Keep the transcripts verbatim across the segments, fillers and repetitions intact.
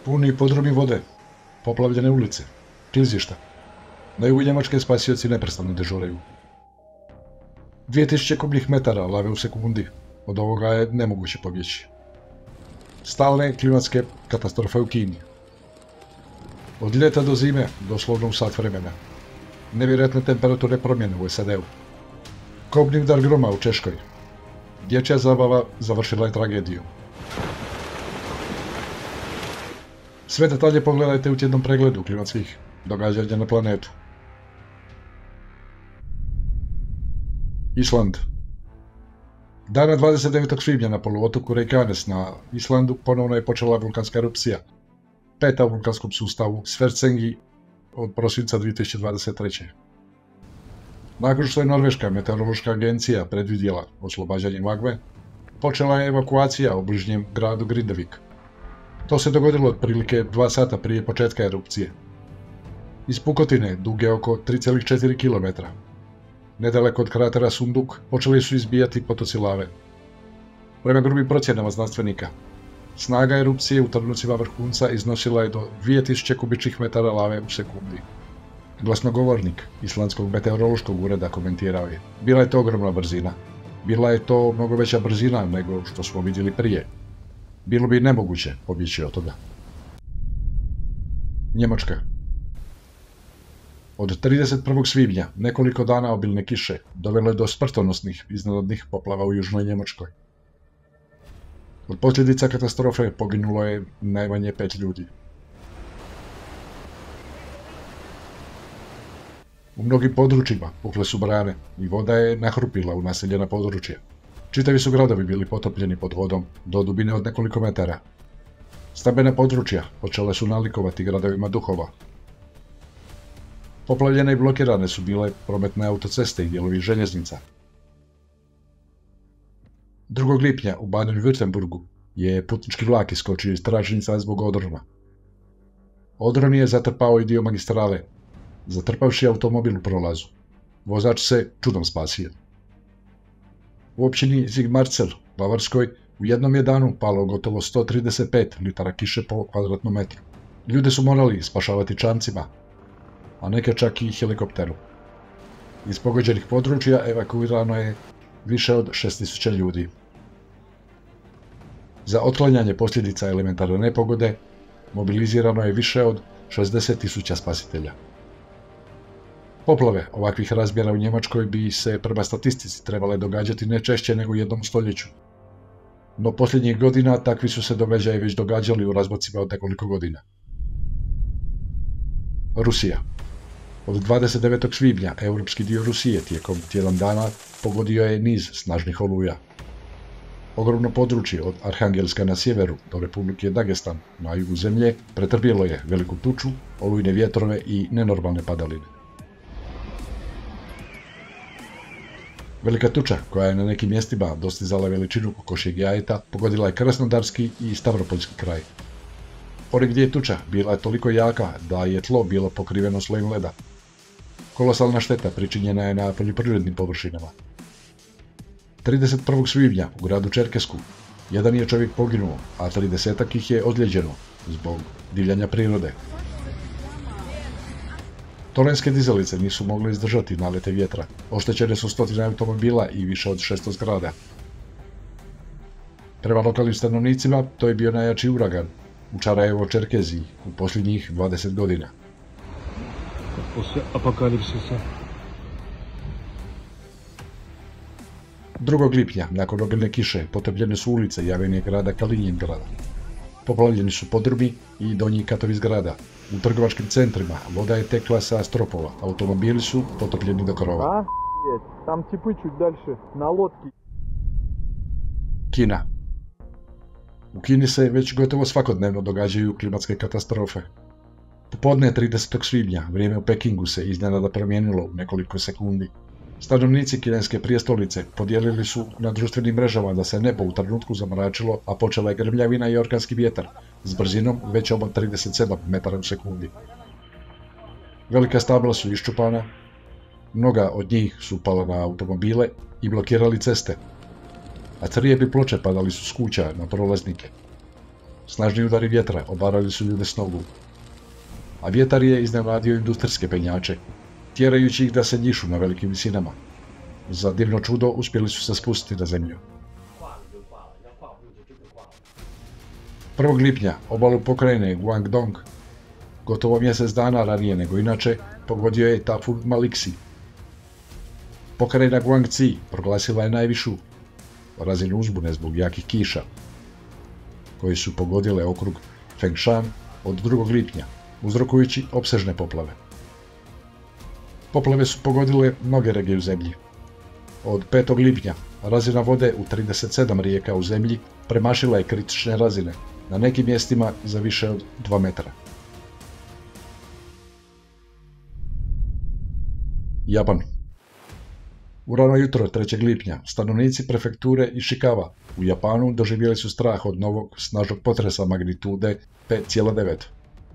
Puni podrumi vode, poplavljene ulice, klizišta. Na jugu Njemačke spasioci neprestano dežuraju. dvije tisuće kubnih metara lave u sekundi, od ovoga je nemoguće pobjeći. Stalne klimatske katastrofe u Kini. Od ljeta do zime, doslovno u sat vremena. Nevjerojatne temperature promjene u S A D-u. Kobni udar groma u Češkoj. Dječja zabava završila je tragediju. Sve detalje pogledajte u tjednom pregledu klimatskih događanja na planetu. Island. Dana dvadeset devetog svibnja na poluotoku Reykjanes na Islandu ponovno je počela vulkanska erupcija. Peta u vulkanskom sustavu Svartsengi od prosinca dvije tisuće dvadeset treće. Nakon što je Norveška meteorološka agencija predvidjela oslobađanje magme, počela je evakuacija u bližnjem gradu Grindavik. To se dogodilo otprilike dva sata prije početka erupcije. Iz pukotine, duge oko tri zarez četiri kilometra, nedaleko od kratera Sunduk, počeli su izbijati potoci lave. Prema grubim procjenama znanstvenika, snaga erupcije u trenucima vrhunca iznosila je do dvije tisuće kubičnih metara lave u sekundi. Glasnogovornik Islandskog meteorološkog ureda komentirao je: bila je to ogromna brzina. Bila je to mnogo veća brzina nego što smo vidjeli prije. Bilo bi nemoguće pobjeći od toga. Njemačka. Od trideset prvog svibnja nekoliko dana obilne kiše dovelo je do smrtonosnih iznenadnih poplava u južnoj Njemačkoj. Od posljedica katastrofe poginulo je najmanje pet ljudi. U mnogim područjima pukle su brane i voda je nahrupila u naseljena područja. Čitavi su gradovi bili potopljeni pod vodom do dubine od nekoliko metara. Stambena područja počele su nalikovati gradovima duhova. Poplavljene i blokirane su bile prometne autoceste i dijelovi željeznica. drugog lipnja u Baden-Württembergu je putnički vlak iskočio iz tračnica zbog odrona. Odron je zatrpao i dio magistrale, zatrpavši automobil u prolazu. Vozač se čudom spasio. U općini Sigmarsel, Bavarskoj, u jednom je danu palo gotovo sto trideset pet litara kiše po kvadratnom metru. Ljude su morali spašavati čamcima, a neke čak i helikopteru. Iz pogođenih područja evakuirano je više od šest tisuća ljudi. Za otklanjanje posljedica elementarne nepogode mobilizirano je više od šezdeset tisuća spasitelja. Poplave ovakvih razmjera u Njemačkoj bi se prema statistici trebale događati ne češće nego u jednom stoljeću. No posljednjih godina takvi su se događaji već događali u razmacima od nekoliko godina. Rusija. Od dvadeset devetog svibnja europski dio Rusije tijekom tjedan dana pogodio je niz snažnih oluja. Ogromno područje od Arhangelska na sjeveru do Republike Dagestan na jugu zemlje pretrpjelo je veliku tuču, olujne vjetrove i nenormalne padaline. Velika tuča, koja je na nekim mjestima dostizala veličinu kokošjeg jajeta, pogodila je Krasnodarski i Stavropoljski kraj. Pored gdje je tuča bila je toliko jaka da je tlo bilo pokriveno slojem leda. Kolosalna šteta pričinjena je na poljoprivrednim površinama. trideset prvog svibnja u gradu Čerkesku jedan je čovjek poginuo, a tridesetak ih je ozlijeđeno zbog divljanja prirode. Torenske dizalice nisu mogle izdržati nalete vjetra. Oštećene su stotine automobila i više od šesto zgrada. Prema lokalnim stanovnicima, to je bio najjači uragan u Čarajevo-Čerkeziji u posljednjih dvadeset godina. Poslije apokalipsisa. drugog lipnja, nakon obilne kiše, potopljene su ulice i avenije grada Kaliningrada. Poplavljeni su podrumi i donji katovi zgrada. U trgovačkim centrima voda je tekla sa stropova, automobili su potopljeni do krova. Tam tipi čut dalje, na lodki. Kina. U Kini se već gotovo svakodnevno događaju klimatske katastrofe. Popodne tridesetog svibnja vrijeme u Pekingu se iznenada promijenilo u nekoliko sekundi. Stanovnici kineske prijestolnice podijelili su na društvenim mrežama da se nebo u trenutku zamračilo, a počela je grmljavina i orkanski vjetar s brzinom većom od trideset sedam metara u sekundi. Velika stabla su iščupana, mnoga od njih su pala na automobile i blokirali ceste, a crijevi ploče padali su s kuća na prolaznike. Snažni udari vjetra obarali su ljude s nogu, a vjetar je iznenadio industrijske penjače, tjerajući ih da se njišu na velikim visinama. Za divno čudo uspjeli su se spustiti na zemlju. prvog lipnja obalu pokrajine Guangdong, gotovo mjesec dana ranije nego inače, pogodio je tajfun Maliksi. Pokrajina Guangxi proglasila je najvišu razinu uzbune zbog jakih kiša, koji su pogodile okrug Fengshan od drugog lipnja, uzrokujući opsežne poplave. Poplave su pogodile mnoge regije u zemlji. Od petog lipnja razina vode u trideset sedam rijeka u zemlji premašila je kritične razine, na nekim mjestima za više od dva metra. Japan. U rano jutro trećeg lipnja stanovnici prefekture Ishikawa u Japanu doživjeli su strah od novog snažnog potresa magnitude pet zarez devet.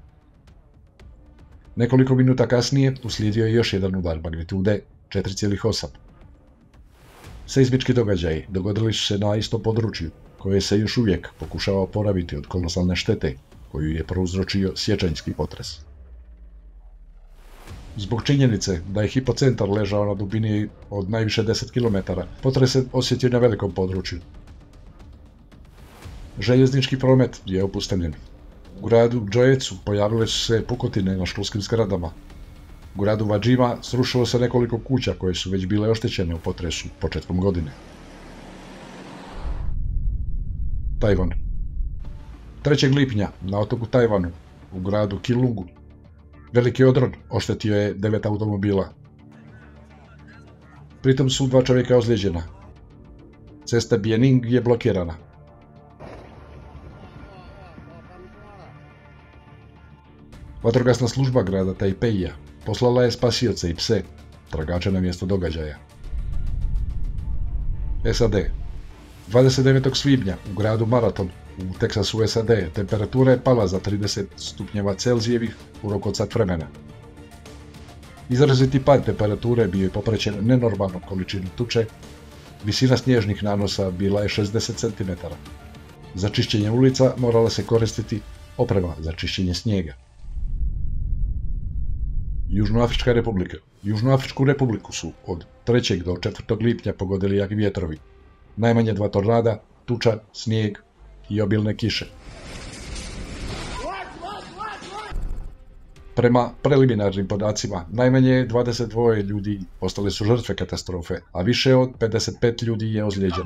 Nekoliko minuta kasnije uslijedio je još jedan udar magnitude četiri zarez osam. Seizmički događaji dogodili su se na istom području, koje se još uvijek pokušava oporaviti od kolosalne štete koju je prouzročio sječanjski potres. Zbog činjenice da je hipocentar ležao na dubini od najviše deset kilometara, potres se osjetio na velikom području. Željeznički promet je opustavljen. U gradu Džojecu pojavile su se pukotine na školskim zgradama. U gradu Vajima srušilo se nekoliko kuća koje su već bile oštećene u potresu početkom godine. Tajvan. trećeg lipnja na otoku Tajvanu, u gradu Kilungu, veliki odron oštetio je devet automobila. Pritom su dva čovjeka ozlijeđena. Cesta Biening je blokirana. Vatrogasna služba grada Tajpeija poslala je spasioce i pse, tragače na mjesto događaja. S A D. dvadeset devetog svibnja u gradu Marathon u Teksasu, S A D, temperatura je pala za trideset stupnjeva Celzijevih u roku od sat vremena. Izraziti pad temperature bio je popraćen nenormalnom količinom tuče, visina snježnih nanosa bila je šezdeset centimetara. Za čišćenje ulica morala se koristiti oprema za čišćenje snijega. Južnoafrička republika. Južnoafričku republiku su od trećeg do četvrtog lipnja pogodili jaki vjetrovi, najmanje dva tornada, tuča, snijeg i obilne kiše. Prema preliminarnim podacima, najmanje dvadeset dva ljudi postale su žrtve katastrofe, a više od pedeset pet ljudi je ozlijeđeno.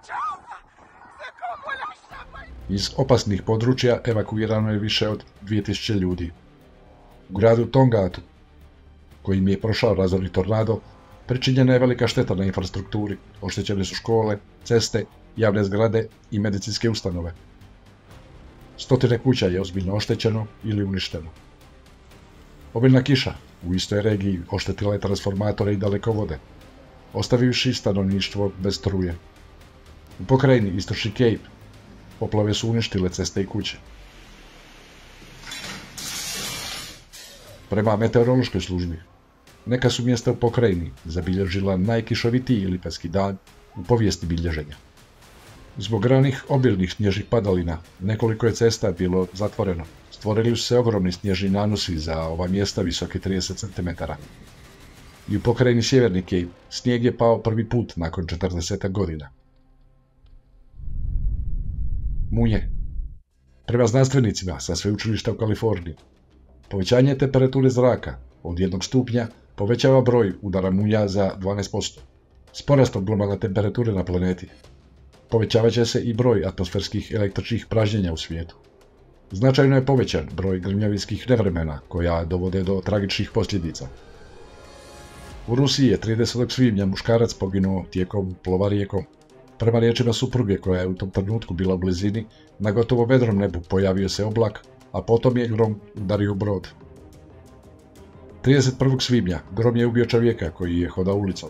Iz opasnih područja evakuirano je više od dvije tisuće ljudi. U gradu Tongatu, kojim je prošao razorni tornado, pričinjena je velika šteta na infrastrukturi, oštećene su škole, ceste, javne zgrade i medicinske ustanove. Stotine kuća je ozbiljno oštećeno ili uništeno. Obilna kiša u istoj regiji oštetila je transformatore i dalekovode, ostavivši stanovništvo bez struje. U pokrajini istočni Cape poplave su uništile ceste i kuće. Prema meteorološkoj službi, neka su mjesta u pokrajini zabilježila najkišovitiji lipanjski dan u povijesti bilježenja. Zbog ranih obilnih snježnih padalina, nekoliko je cesta bilo zatvoreno. Stvorili su se ogromni snježni nanosi za ova mjesta visoki trideset centimetara. I u pokrajini sjeverni Cape snijeg je pao prvi put nakon četrdeset godina. Munje. Prema znanstvenicima sa sveučilišta u Kaliforniji, povećanje temperature zraka od jednog stupnja povećava broj udara munja za dvanaest posto. S porastom globalne temperature na planeti povećavat će se i broj atmosferskih električnih pražnjenja u svijetu. Značajno je povećan broj grmljavinskih nevremena koja dovode do tragičnih posljedica. U Rusiji je tridesetog svibnja muškarac poginuo tijekom plova rijekom. Prema riječima supruge koja je u tom trenutku bila u blizini, na gotovo vedrom nebu pojavio se oblak, a potom je grom udario brod. trideset prvog svibnja grom je ubio čovjeka koji je hodao ulicom.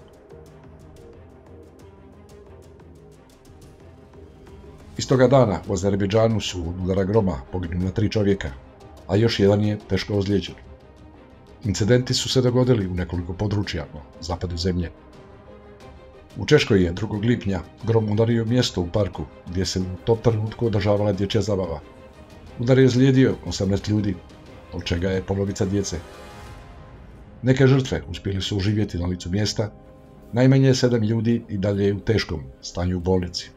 Istoga dana u Azerbejdžanu su od udara groma poginula tri čovjeka, a još jedan je teško ozlijeđen. Incidenti su se dogodili u nekoliko područja na zapadu zemlje. U Češkoj je drugog lipnja grom udario mjesto u parku gdje se u tom trenutku održavala dječja zabava. Udar je ozlijedio osamnaest ljudi, od čega je polovica djece. Neke žrtve uspjeli su uživjeti na licu mjesta, najmanje sedam ljudi i dalje je u teškom stanju u bolnici.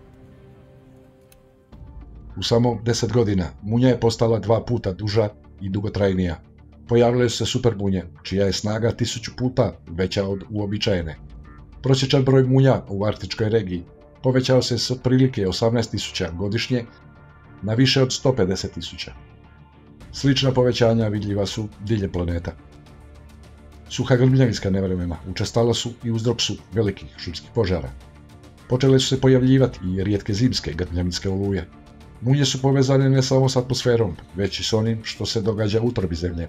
U samo deset godina munja je postala dva puta duža i dugotrajnija. Pojavile su se supermunje, čija je snaga tisuću puta veća od uobičajene. Prosječan broj munja u arktičkoj regiji povećao se s otprilike osamnaest tisuća godišnje na više od sto pedeset tisuća. Slična povećanja vidljiva su diljem planeta. Suha grmljavinska nevremena učestala su i uzrok su velikih šumskih požara. Počele su se pojavljivati i rijetke zimske grmljavinske oluje. Munje su povezane ne samo s atmosferom, već i s onim što se događa u utrobi Zemlje.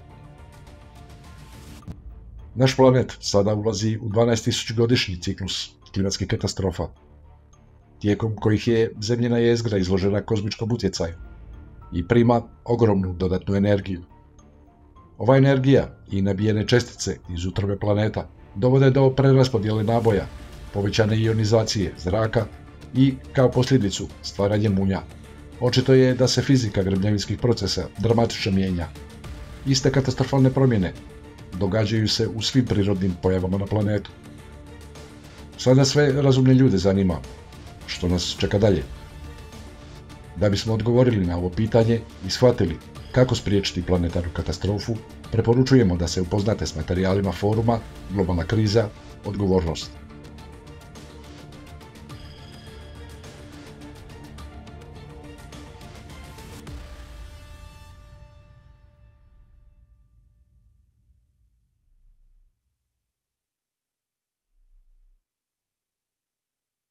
Naš planet sada ulazi u dvanaesttisućgodišnji ciklus klimatskih katastrofa, tijekom kojih je zemljina jezgra izložena kozmičkom utjecaju i prima ogromnu dodatnu energiju. Ova energija i nabijene čestice iz utrobe planeta dovode do preraspodjele naboja, povećane ionizacije zraka i, kao posljedicu, stvaranje munja. Očito je da se fizika grmljavinskih procesa dramatično mijenja. Iste katastrofalne promjene događaju se u svim prirodnim pojavama na planetu. Sada sve razumne ljude zanima što nas čeka dalje. Da bismo odgovorili na ovo pitanje i shvatili kako spriječiti planetarnu katastrofu, preporučujemo da se upoznate s materijalima foruma Globalna kriza, odgovornost.